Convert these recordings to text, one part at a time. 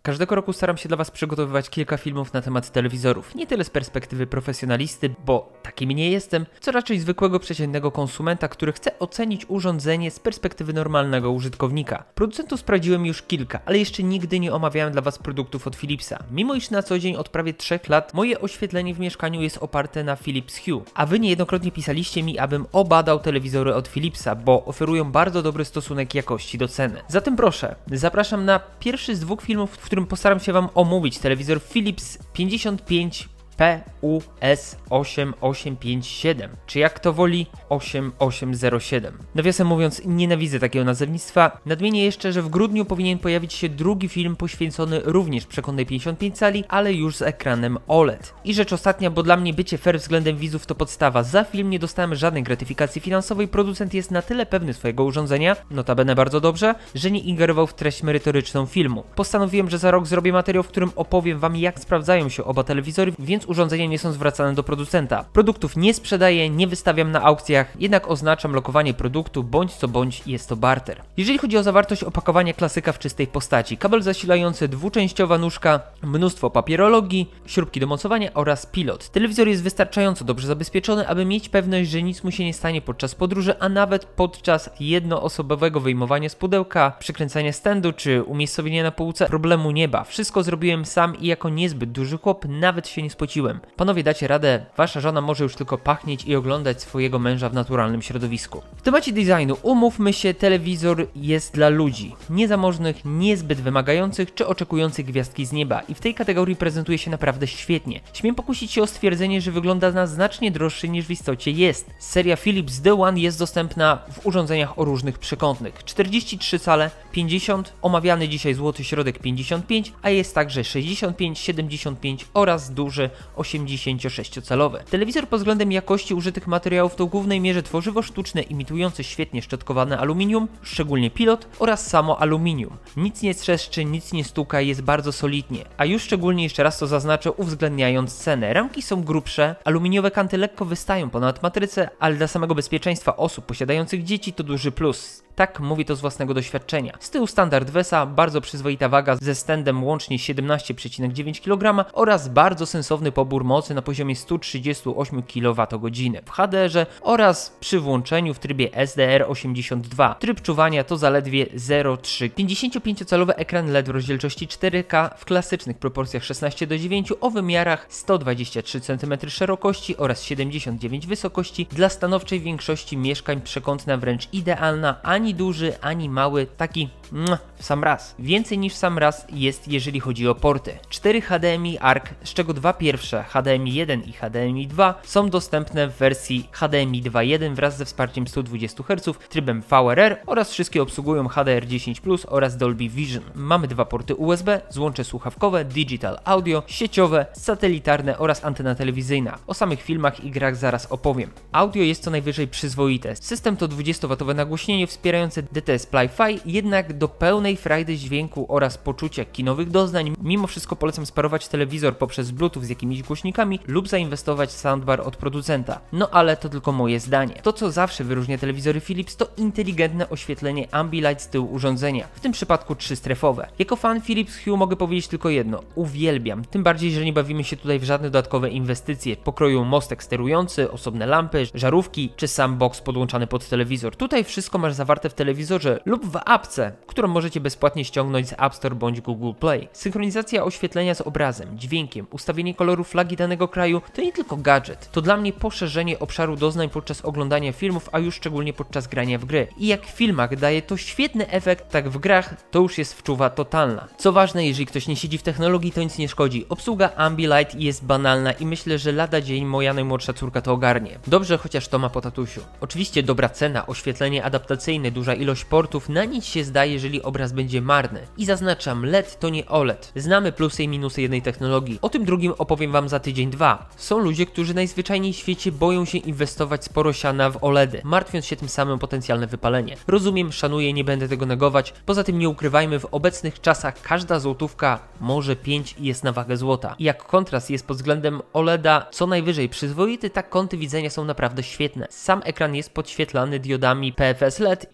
każdego roku staram się dla Was przygotowywać kilka filmów na temat telewizorów. Nie tyle z perspektywy profesjonalisty, bo takim nie jestem, co raczej zwykłego przeciętnego konsumenta, który chce ocenić urządzenie z perspektywy normalnego użytkownika. Producentów sprawdziłem już kilka, ale jeszcze nigdy nie omawiałem dla Was produktów od Philipsa. Mimo iż na co dzień od prawie 3 lat moje oświetlenie w mieszkaniu jest oparte na Philips Hue, a Wy niejednokrotnie pisaliście mi, abym obadał telewizory od Philipsa, bo oferują bardzo dobry stosunek jakości do ceny. Zatem proszę, zapraszam na pierwszy z 2 filmów, w którym postaram się Wam omówić telewizor Philips 55 PUS8857, czy jak to woli 8807. Nawiasem mówiąc, nienawidzę takiego nazewnictwa. Nadmienię jeszcze, że w grudniu powinien pojawić się drugi film poświęcony również przekonnej 55 cali, ale już z ekranem OLED. I rzecz ostatnia, bo dla mnie bycie fair względem widzów to podstawa. Za film nie dostałem żadnej gratyfikacji finansowej, producent jest na tyle pewny swojego urządzenia, notabene bardzo dobrze, że nie ingerował w treść merytoryczną filmu. Postanowiłem, że za rok zrobię materiał, w którym opowiem Wam, jak sprawdzają się oba telewizory, więc urządzenia nie są zwracane do producenta. Produktów nie sprzedaję, nie wystawiam na aukcjach, jednak oznaczam lokowanie produktu, bądź co bądź jest to barter. Jeżeli chodzi o zawartość opakowania, klasyka w czystej postaci, kabel zasilający, dwuczęściowa nóżka, mnóstwo papierologii, śrubki do mocowania oraz pilot. Telewizor jest wystarczająco dobrze zabezpieczony, aby mieć pewność, że nic mu się nie stanie podczas podróży, a nawet podczas jednoosobowego wyjmowania z pudełka, przykręcania stędu czy umiejscowienia na półce problemu nie ma. Wszystko zrobiłem sam i jako niezbyt duży chłop nawet się nie spociłem. Panowie, dacie radę, wasza żona może już tylko pachnieć i oglądać swojego męża w naturalnym środowisku. W temacie designu, umówmy się, telewizor jest dla ludzi niezamożnych, niezbyt wymagających czy oczekujących gwiazdki z nieba i w tej kategorii prezentuje się naprawdę świetnie. Śmiem pokusić się o stwierdzenie, że wygląda na znacznie droższy niż w istocie jest. Seria Philips The One jest dostępna w urządzeniach o różnych przekątnych. 43 cale, 50, omawiany dzisiaj złoty środek 55, a jest także 65, 75 oraz duży 86-calowy. Telewizor pod względem jakości użytych materiałów to w głównej mierze tworzywo sztuczne imitujące świetnie szczotkowane aluminium, szczególnie pilot oraz samo aluminium. Nic nie trzeszczy, nic nie stuka, jest bardzo solidnie, a już szczególnie jeszcze raz to zaznaczę, uwzględniając cenę. Ramki są grubsze, aluminiowe kanty lekko wystają ponad matrycę, ale dla samego bezpieczeństwa osób posiadających dzieci to duży plus. Tak, mówię to z własnego doświadczenia. Z tyłu standard VESA, bardzo przyzwoita waga ze stędem łącznie 17,9 kg oraz bardzo sensowny pobór mocy na poziomie 138 kWh w HDR-ze oraz przy włączeniu w trybie SDR82. Tryb czuwania to zaledwie 0,3. 55-calowy ekran LED w rozdzielczości 4K w klasycznych proporcjach 16:9 o wymiarach 123 cm szerokości oraz 79 wysokości dla stanowczej większości mieszkań przekątna wręcz idealna, ani duży, ani mały, taki w sam raz. Więcej niż w sam raz jest, jeżeli chodzi o porty. 4 HDMI ARC, z czego 2 pierwsze, HDMI 1 i HDMI 2, są dostępne w wersji HDMI 2.1 wraz ze wsparciem 120 Hz, trybem VRR oraz wszystkie obsługują HDR10+ oraz Dolby Vision. Mamy 2 porty USB, złącze słuchawkowe, digital audio, sieciowe, satelitarne oraz antena telewizyjna. O samych filmach i grach zaraz opowiem. Audio jest co najwyżej przyzwoite. System to 20W nagłośnienie wspierające DTS-Play-Fi, jednak do pełnej frajdy dźwięku oraz poczucia kinowych doznań mimo wszystko polecam sparować telewizor poprzez Bluetooth z jakimiś głośnikami lub zainwestować w soundbar od producenta. No ale to tylko moje zdanie. To co zawsze wyróżnia telewizory Philips to inteligentne oświetlenie Ambilight z tyłu urządzenia, w tym przypadku 3-strefowe. Jako fan Philips Hue mogę powiedzieć tylko jedno, uwielbiam, tym bardziej, że nie bawimy się tutaj w żadne dodatkowe inwestycje pokroju mostek sterujący, osobne lampy, żarówki czy sam box podłączany pod telewizor. Tutaj wszystko masz zawarte w telewizorze lub w apce, którą możecie bezpłatnie ściągnąć z App Store bądź Google Play. Synchronizacja oświetlenia z obrazem, dźwiękiem, ustawienie koloru flagi danego kraju to nie tylko gadżet, to dla mnie poszerzenie obszaru doznań podczas oglądania filmów, a już szczególnie podczas grania w gry. I jak w filmach daje to świetny efekt, tak w grach to już jest wczuwa totalna. Co ważne, jeżeli ktoś nie siedzi w technologii, to nic nie szkodzi. Obsługa Ambilight jest banalna i myślę, że lada dzień moja najmłodsza córka to ogarnie. Dobrze, chociaż to ma po tatusiu. Oczywiście dobra cena, oświetlenie adaptacyjne, duża ilość portów, na nic się zdaje, jeżeli obraz będzie marny. I zaznaczam, LED to nie OLED. Znamy plusy i minusy jednej technologii. O tym drugim opowiem Wam za tydzień, 2. Są ludzie, którzy najzwyczajniej w świecie boją się inwestować sporo siana w OLEDy, martwiąc się tym samym o potencjalne wypalenie. Rozumiem, szanuję, nie będę tego negować. Poza tym nie ukrywajmy, w obecnych czasach każda złotówka, może 5 jest na wagę złota. I jak kontrast jest pod względem OLEDa co najwyżej przyzwoity, tak kąty widzenia są naprawdę świetne. Sam ekran jest podświetlany diodami PFS LED i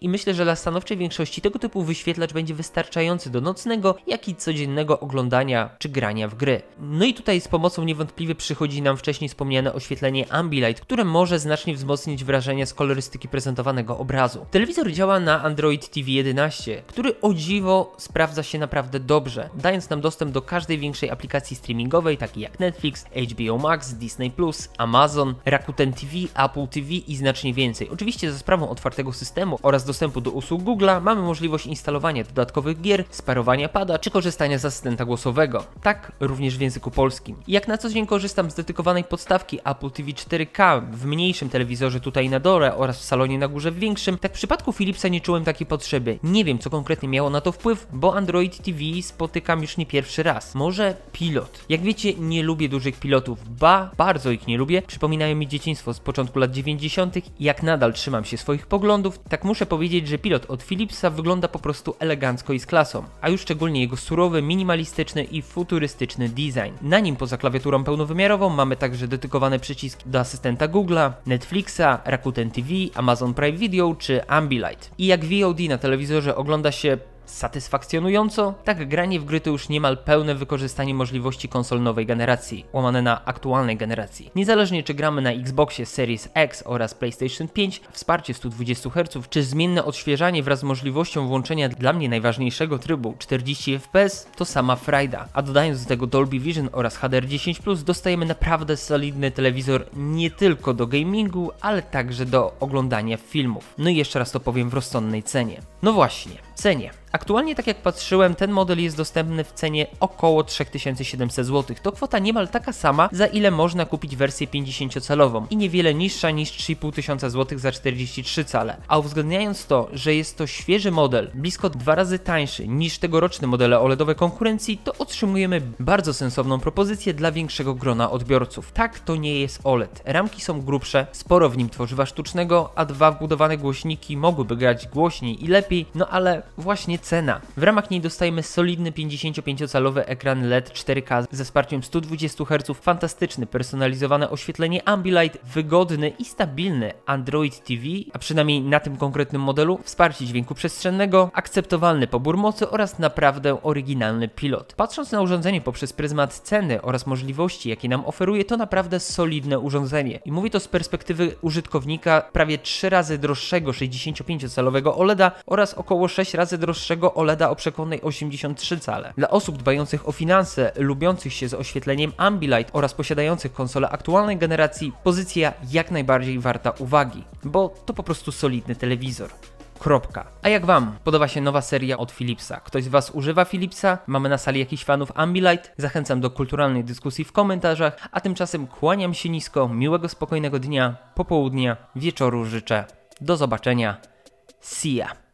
i myślę, że dla stanowczej większości tego typu wyświetlacz będzie wystarczający do nocnego, jak i codziennego oglądania czy grania w gry. No i tutaj z pomocą niewątpliwie przychodzi nam wcześniej wspomniane oświetlenie Ambilight, które może znacznie wzmocnić wrażenie z kolorystyki prezentowanego obrazu. Telewizor działa na Android TV 11, który o dziwo sprawdza się naprawdę dobrze, dając nam dostęp do każdej większej aplikacji streamingowej, takiej jak Netflix, HBO Max, Disney+, Amazon, Rakuten TV, Apple TV i znacznie więcej. Oczywiście za sprawą otwartego systemu oraz dostępu do usług Google'a mamy możliwość instalowania dodatkowych gier, sparowania pada czy korzystania z asystenta głosowego. Tak również w języku polskim. I jak na co dzień korzystam z dedykowanej podstawki Apple TV 4K w mniejszym telewizorze tutaj na dole oraz w salonie na górze w większym, tak w przypadku Philipsa nie czułem takiej potrzeby. Nie wiem, co konkretnie miało na to wpływ, bo Android TV spotykam już nie pierwszy raz. Może pilot. Jak wiecie, nie lubię dużych pilotów, bardzo ich nie lubię. Przypominają mi dzieciństwo z początku lat 90. i jak nadal trzymam się swoich poglądów, tak muszę powiedzieć, że pilot od Philipsa wygląda po prostu elegancko i z klasą, a już szczególnie jego surowy, minimalistyczny i futurystyczny design. Na nim poza klawiaturą pełnowymiarową mamy także dedykowane przyciski do asystenta Google'a, Netflixa, Rakuten TV, Amazon Prime Video czy Ambilight. I jak VOD na telewizorze ogląda się satysfakcjonująco, tak granie w gry to już niemal pełne wykorzystanie możliwości konsol nowej generacji, łamane na aktualnej generacji. Niezależnie czy gramy na Xboxie Series X oraz PlayStation 5, wsparcie 120 Hz czy zmienne odświeżanie wraz z możliwością włączenia dla mnie najważniejszego trybu 40 FPS to sama frajda. A dodając do tego Dolby Vision oraz HDR10+, dostajemy naprawdę solidny telewizor nie tylko do gamingu, ale także do oglądania filmów. No i jeszcze raz to powiem w rozsądnej cenie. No właśnie, cenie. Aktualnie, tak jak patrzyłem, ten model jest dostępny w cenie około 3700 zł. To kwota niemal taka sama, za ile można kupić wersję 50-calową i niewiele niższa niż 3500 zł za 43 cale. A uwzględniając to, że jest to świeży model, blisko 2 razy tańszy niż tegoroczne modele OLEDowe konkurencji, to otrzymujemy bardzo sensowną propozycję dla większego grona odbiorców. Tak, to nie jest OLED. Ramki są grubsze, sporo w nim tworzywa sztucznego, a dwa wbudowane głośniki mogłyby grać głośniej i lepiej, no ale właśnie cena. W ramach niej dostajemy solidny 55-calowy ekran LED 4K ze wsparciem 120 Hz, fantastyczny personalizowane oświetlenie Ambilight, wygodny i stabilny Android TV, a przynajmniej na tym konkretnym modelu wsparcie dźwięku przestrzennego, akceptowalny pobór mocy oraz naprawdę oryginalny pilot. Patrząc na urządzenie poprzez pryzmat ceny oraz możliwości, jakie nam oferuje, to naprawdę solidne urządzenie. I mówię to z perspektywy użytkownika prawie 3 razy droższego 65-calowego OLEDa oraz około 6 razy droższego OLEDa o przekątnej 83 cale. Dla osób dbających o finanse, lubiących się z oświetleniem Ambilight oraz posiadających konsolę aktualnej generacji, pozycja jak najbardziej warta uwagi, bo to po prostu solidny telewizor. Kropka. A jak wam podoba się nowa seria od Philipsa? Ktoś z was używa Philipsa? Mamy na sali jakichś fanów Ambilight? Zachęcam do kulturalnej dyskusji w komentarzach, a tymczasem kłaniam się nisko, miłego, spokojnego dnia, popołudnia, wieczoru życzę. Do zobaczenia. See ya.